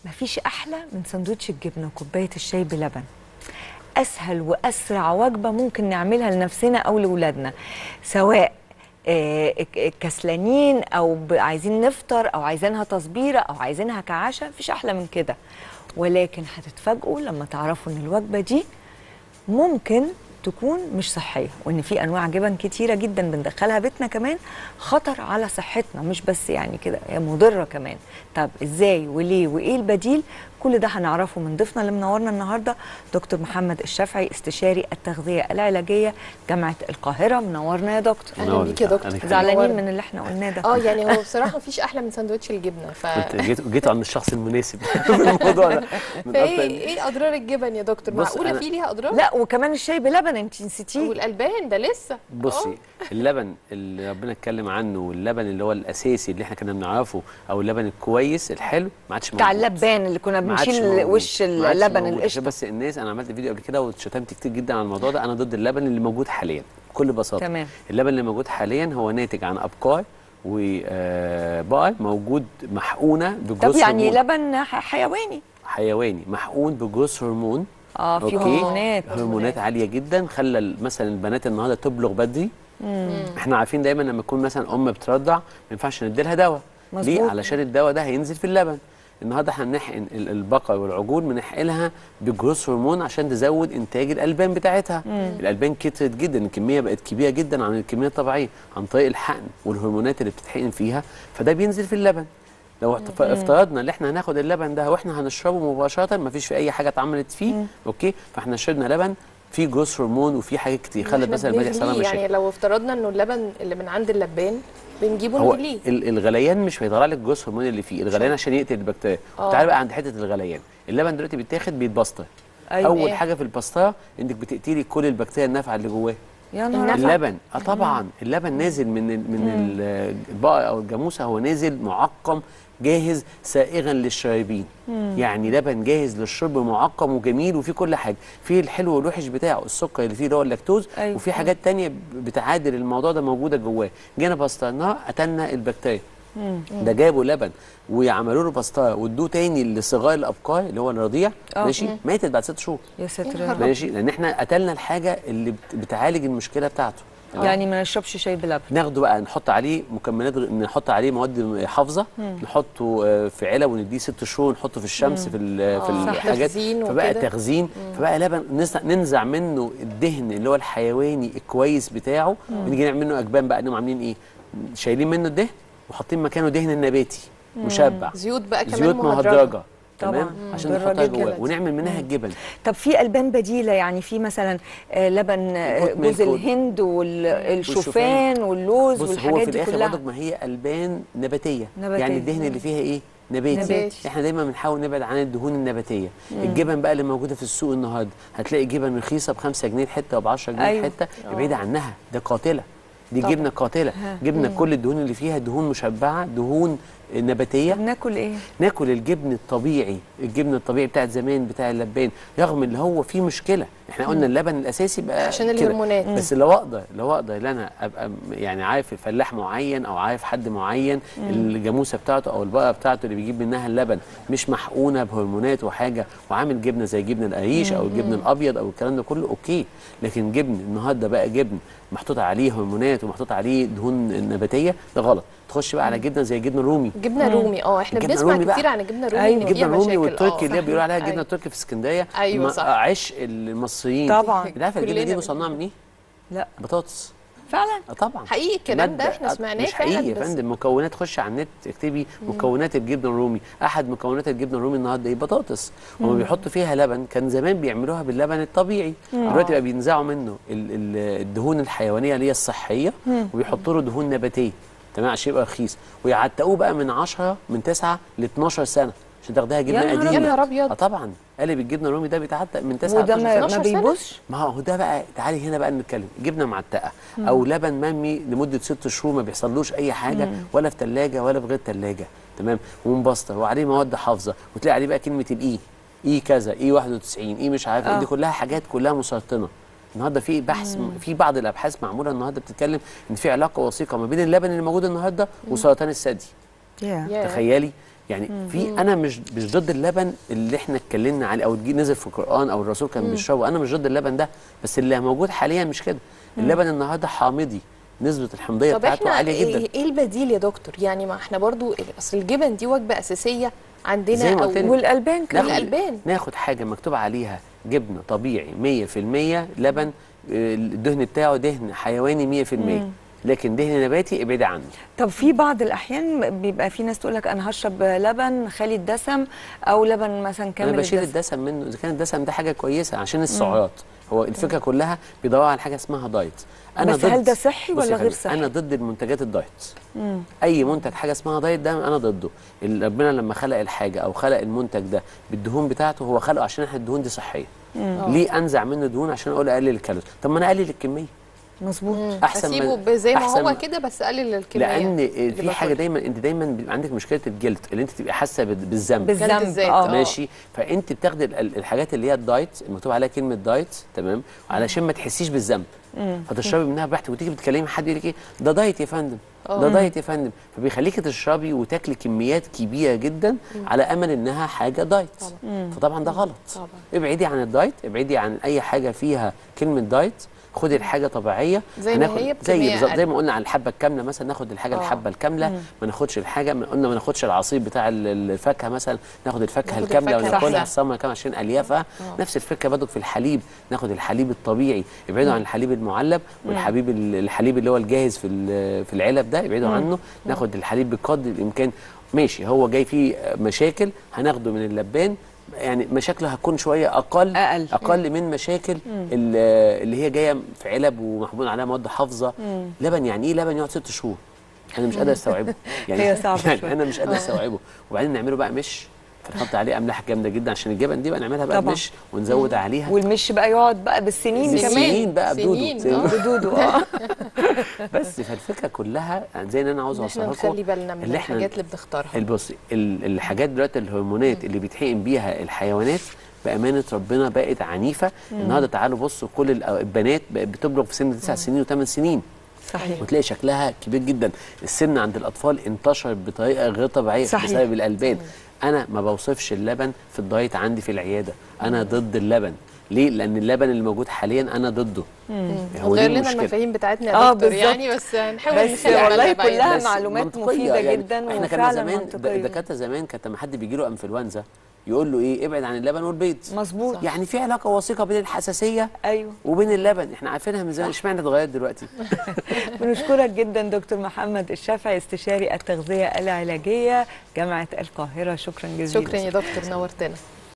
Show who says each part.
Speaker 1: مفيش احلى من سندوتش الجبنه وكوبايه الشاي بلبن. اسهل واسرع وجبه ممكن نعملها لنفسنا او لاولادنا، سواء كسلانين او عايزين نفطر او عايزينها تصبيره او عايزينها كعشاء، مفيش احلى من كده. ولكن هتتفاجئوا لما تعرفوا ان الوجبه دي ممكن تكون مش صحيه، وان في انواع جبن كتيره جدا بندخلها بيتنا كمان خطر على صحتنا، مش بس يعني كده، هي مضره كمان. طب ازاي وليه وايه البديل؟ كل ده هنعرفه من ضيفنا اللي منورنا النهارده، دكتور محمد الشافعي، استشاري التغذيه العلاجيه جامعه القاهره. منورنا يا دكتور.
Speaker 2: اهلا بيك يا دكتور.
Speaker 1: زعلانين من اللي احنا قلناه ده؟
Speaker 2: يعني هو بصراحه مفيش احلى من ساندوتش الجبنه.
Speaker 3: جيتوا عند الشخص المناسب في الموضوع ده.
Speaker 2: ايه اضرار الجبن يا دكتور؟ معقوله في ليها اضرار؟
Speaker 1: لا، وكمان الشاي بلبن انت نسيتيه،
Speaker 2: والالبان ده لسه.
Speaker 3: بصي، اللبن اللي ربنا اتكلم عنه واللبن اللي هو الاساسي اللي احنا كنا بنعرفه، او اللبن الكويس الحلو، ما عادش موجود.
Speaker 1: بتاع اللبان اللي كنا بنشيل وش اللبن القشطه.
Speaker 3: بس الناس، انا عملت فيديو قبل كده واتشتمت كتير جدا على الموضوع ده. انا ضد اللبن اللي موجود حاليا بكل بساطه.
Speaker 1: تمام.
Speaker 3: اللبن اللي موجود حاليا هو ناتج عن ابقار وبقر موجود محقونه بجروث.
Speaker 1: طب يعني لبن حيواني
Speaker 3: محقون بجروث هرمون.
Speaker 1: في
Speaker 3: هرمونات عاليه جدا، خلى مثلا البنات النهارده تبلغ بدري. احنا عارفين دايما لما يكون مثلا ام بترضع ما ينفعش نديلها دواء. ليه؟ علشان الدواء ده هينزل في اللبن. النهارده احنا بنحقن البقر والعجول، بنحقنها بجروث هرمون عشان تزود انتاج الالبان بتاعتها. الالبان كترت جدا، الكميه بقت كبيره جدا عن الكميه الطبيعيه عن طريق الحقن والهرمونات اللي بتتحقن فيها، فده بينزل في اللبن. لو افترضنا ان احنا هناخد اللبن ده واحنا هنشربه مباشره، ما فيش في اي حاجه اتعملت فيه، اوكي، فاحنا شربنا لبن فيه جروث هرمون وفيه حاجات كتير خلت مثلا البنات يحصل لها مشاكل.
Speaker 2: يعني لو افترضنا انه اللبن اللي من عند اللبان بنجيبه نغليه،
Speaker 3: الغليان مش هيطلع لك الجروث هرمون اللي فيه، الغليان عشان يقتل البكتيريا. تعالى بقى عند حته الغليان. اللبن دلوقتي بيتاخد بيتبسطر.
Speaker 1: أيوة.
Speaker 3: اول حاجه في البسطره انك بتقتلي كل البكتيريا النافعه اللي جواه.
Speaker 1: يا نهار
Speaker 3: اللبن طبعا اللبن نازل من البقر او الجاموسه، هو نازل معقم جاهز سائغا للشاربين. يعني لبن جاهز للشرب، معقم وجميل وفيه كل حاجه، فيه الحلو والوحش بتاعه، السكر اللي فيه اللي هو اللاكتوز.
Speaker 1: أيوة.
Speaker 3: وفي حاجات تانية بتعادل الموضوع ده موجوده جواه. جينا بسطرناه قتلنا البكتيريا. ده جابوا لبن ويعملوا له بسطره وادوه تاني لصغار الابقار اللي هو الرضيع، ماشي، ماتت بعد 6 شهور.
Speaker 1: يا ساتر،
Speaker 3: ماشي، لان احنا قتلنا الحاجه اللي بتعالج المشكله بتاعته.
Speaker 1: يعني ما نشربش شاي بلبن،
Speaker 3: ناخده بقى نحط عليه مكملات، نحط عليه مواد حافظه، نحطه في علب ونديه 6 شهور، نحطه في الشمس في الحاجات، فبقى تخزين. فبقى لبن ننزع منه الدهن اللي هو الحيواني الكويس بتاعه، ونيجي نعمل منه اجبان بقى. انهم عاملين ايه؟ شايلين منه الدهن وحاطين مكانه دهن النباتي مشبع،
Speaker 2: زيوت بقى كمان
Speaker 3: زيوت مهدرجه.
Speaker 1: تمام،
Speaker 3: عشان نحطها جواه ونعمل منها الجبن.
Speaker 1: طب في البان بديله، يعني في مثلا لبن جوز الهند والشوفان واللوز والحاجات دي كلها.
Speaker 3: بص، هو في الاخر برضه ما هي البان نباتيه. يعني الدهن اللي فيها ايه؟ نباتي. احنا دايما بنحاول نبعد عن الدهون النباتيه. الجبن بقى اللي موجوده في السوق النهارده، هتلاقي جبن رخيصه ب5 جنيه الحته وب10 جنيه الحته. ابعد عنها، ده قاتله، دي جبنه قاتله. جبنه كل الدهون اللي فيها دهون مشبعه، دهون نباتيه.
Speaker 1: ناكل ايه؟
Speaker 3: ناكل الجبن الطبيعي، الجبن الطبيعي بتاع زمان بتاع اللبان، رغم اللي هو فيه مشكله. احنا قلنا اللبن الاساسي بقى
Speaker 2: عشان الهرمونات.
Speaker 3: بس لو اقدر ان انا ابقى يعني عارف فلاح معين او عارف حد معين الجاموسه بتاعته او البقره بتاعته اللي بيجيب منها اللبن مش محقونه بهرمونات وحاجه، وعامل جبنه زي جبن القريش او الجبن الابيض او الكلام ده كله، اوكي. لكن جبن النهارده بقى جبن محطوط عليه هرمونات ومحطوط عليه دهون نباتيه، ده غلط. تخش بقى على جبنه زي جبنه رومي.
Speaker 2: جبنه رومي، احنا بنسمع كتير عن الجبنه الرومي.
Speaker 1: أيوة.
Speaker 2: ان فيها
Speaker 3: الجبنه الرومي والتركي اللي بيقولوا عليها الجبنه التركي في اسكندريه.
Speaker 2: ايوه صح.
Speaker 3: عشق المصريين
Speaker 1: طبعا.
Speaker 3: انت عارفه الجبنه دي مصنعه من ايه؟
Speaker 1: لا،
Speaker 3: بطاطس.
Speaker 1: فعلا؟
Speaker 3: طبعا
Speaker 2: حقيقي الكلام ده احنا سمعناه.
Speaker 3: مش حقيقي يا فندم. مكونات، خش على النت اكتبي مكونات الجبنه الرومي. احد مكونات الجبنه الرومي النهارده ايه؟ بطاطس. هم بيحطوا فيها لبن. كان زمان بيعملوها باللبن الطبيعي، دلوقتي بقى بينزعوا منه الدهون الحيوانيه اللي هي الصحيه وبيحطوا له دهون نباتيه، تمام، عشان يبقى رخيص، ويعتقوه بقى من 9 ل 12 سنه عشان تاخدها جبنه قديمه.
Speaker 2: يا نهار ابيض.
Speaker 3: طبعا قالب الجبنه الرومي ده بيتعتق من 9 ل 12
Speaker 1: سنه. ما بيبوظش.
Speaker 3: ما هو ده بقى، تعالي هنا بقى نتكلم. جبنه معتقه او لبن مرمي لمده 6 شهور ما بيحصلوش اي حاجه، ولا في ثلاجه ولا في غير ثلاجه، تمام، ومبسطر وعليه مواد حافظه، وتلاقي عليه بقى كلمه الاي كذا، اي 91، اي مش عارف دي كلها حاجات كلها مسرطنه. النهارده في بحث، في بعض الابحاث معموله النهارده بتتكلم ان في علاقه وثيقه ما بين اللبن اللي موجود النهارده وسرطان الثدي. تخيلي يعني في انا مش ضد اللبن اللي احنا اتكلمنا عليه او نزل في القران او الرسول كان بيشربه، انا مش ضد اللبن ده، بس اللي موجود حاليا مش كده. اللبن النهارده حامضي، نسبه الحمضيه
Speaker 2: طب
Speaker 3: بتاعته
Speaker 2: احنا
Speaker 3: عاليه جدا.
Speaker 2: ايه البديل يا دكتور؟ يعني ما احنا برضو اصل الجبن دي وجبه اساسيه عندنا،
Speaker 3: زي ما قلت لك.
Speaker 1: والالبان كمان.
Speaker 2: والألبان.
Speaker 3: ناخد حاجه مكتوب عليها جبنه طبيعي 100%، لبن الدهن بتاعه دهن حيواني 100%، لكن دهن نباتي ابعدي عنه.
Speaker 1: طب في بعض الاحيان بيبقى في ناس تقول لك انا هشرب لبن خالي الدسم او لبن مثلا كامل
Speaker 3: انا بشيل
Speaker 1: الدسم.
Speaker 3: الدسم منه اذا كان الدسم ده حاجه كويسه عشان السعرات. هو الفكره كلها بيدوروا على حاجه اسمها دايت.
Speaker 1: بس هل ده صحي
Speaker 3: بصي
Speaker 1: ولا
Speaker 3: يا
Speaker 1: غير
Speaker 3: فندم،
Speaker 1: صحي؟
Speaker 3: انا ضد المنتجات الدايت. اي منتج حاجه اسمها دايت ده انا ضده. ربنا لما خلق الحاجه او خلق المنتج ده بالدهون بتاعته، هو خلقه عشان احنا الدهون دي صحيه. ليه انزع منه دهون عشان اقول اقلل الكالوري؟ طب ما انا اقلل الكميه.
Speaker 1: مظبوط.
Speaker 3: احسن
Speaker 2: اسيبه زي ما
Speaker 3: أحسن
Speaker 2: هو كده، بس قلل الكميه.
Speaker 3: لان
Speaker 2: اللي
Speaker 3: في حاجه
Speaker 2: باكلها.
Speaker 3: انت دايما بيبقى عندك مشكله الجلد، اللي انت تبقي حاسه بالذنب.
Speaker 2: جلد الذات.
Speaker 3: ماشي. فانت بتاخدي الحاجات اللي هي الدايت المكتوب عليها كلمه دايت، تمام، علشان ما تحسيش بالذنب، فتشربي منها براحتك. وتيجي بتكلمي حد يقول لك ايه ده دايت يا فندم، ده دايت يا فندم، فبيخليكي تشربي وتاكلي كميات كبيره جدا على امل انها حاجه دايت. فطبعا ده غلط.
Speaker 2: طبعا.
Speaker 3: ابعدي عن الدايت، ابعدي عن اي حاجه فيها كلمه دايت، خدي الحاجه طبيعيه.
Speaker 2: زي ما هي بكمية
Speaker 3: بالظبط
Speaker 2: أقل.
Speaker 3: زي ما قلنا على الحبه الكامله مثلا، ناخد الحاجه الحبه الكامله، ما ناخدش الحاجه قلنا ما ناخدش العصير بتاع الفاكهه مثلا، ناخد الفاكهه الكامله وناكلها السمره كمان عشان اليافها. نفس الفكره برضه في الحليب، ناخد الحليب الطبيعي، ابعدوا عن الحليب المعلب، الحليب اللي هو الجاهز في العلب ده ابعدوا عنه. ناخد الحليب بقدر الامكان. ماشي، هو جاي فيه مشاكل هناخده من اللبان، يعني مشاكله هتكون شويه اقل من مشاكل اللي هي جايه في علب ومحمول عليها مواد حافظه. لبن يعني ايه لبن يقعد 6 شهور؟ انا مش قادر استوعبه. يعني
Speaker 1: هي صعبة
Speaker 3: يعني
Speaker 1: شوية.
Speaker 3: انا مش قادر استوعبه. وبعدين نعمله بقى مش، فنحط عليه املاح جامده جدا عشان الجبن دي بقى نعملها بقى
Speaker 1: طبعا.
Speaker 3: مش، ونزود عليها
Speaker 1: والمش بقى يقعد بقى بالسنين كمان.
Speaker 3: سنين بقى
Speaker 2: سنين.
Speaker 3: بدوده.
Speaker 1: بدوده.
Speaker 3: بس فالفكره كلها زي ان انا عاوز
Speaker 2: احنا
Speaker 3: اوصلها لكم
Speaker 2: نخلي بالنا من الحاجات اللي بنختارها.
Speaker 3: بصي الحاجات دلوقتي الهرمونات اللي بيتحقن بيها الحيوانات بامانه ربنا بقت عنيفه. النهارده تعالوا بصوا كل البنات بقت بتبلغ في سن 9 سنين و8 سنين.
Speaker 1: صحيح.
Speaker 3: وتلاقي شكلها كبير جدا. السن عند الاطفال انتشر بطريقه غير طبيعيه بسبب الالبان. انا ما بوصفش اللبن في الدايت عندي في العياده، انا ضد اللبن. ليه؟ لان اللبن اللي موجود حاليا انا ضده.
Speaker 2: هو غير لنا المفاهيم بتاعتنا يا دكتور،
Speaker 1: بالظبط.
Speaker 2: يعني بس هنحاول
Speaker 1: بس
Speaker 2: نخلي
Speaker 1: والله
Speaker 2: عليها بعيد.
Speaker 1: كلها
Speaker 3: بس
Speaker 1: معلومات
Speaker 3: منطقية.
Speaker 1: مفيدة
Speaker 3: يعني
Speaker 1: جدا
Speaker 3: احنا كنا
Speaker 1: وفعلا
Speaker 3: زمان
Speaker 1: منطقية.
Speaker 3: الدكاتره زمان كانت لما حد بيجي له انفلونزا يقول له ايه؟ ابعد عن اللبن والبيض.
Speaker 1: مظبوط.
Speaker 3: يعني في علاقه وثيقه بين الحساسيه
Speaker 1: ايوه
Speaker 3: وبين اللبن، احنا عارفينها من زمان، اشمعنى اتغيرت دلوقتي؟
Speaker 1: بنشكرك جدا دكتور محمد الشافعي، استشاري التغذية العلاجية جامعة القاهرة. شكرا جزيلا.
Speaker 2: شكرا يا دكتور، نورتنا.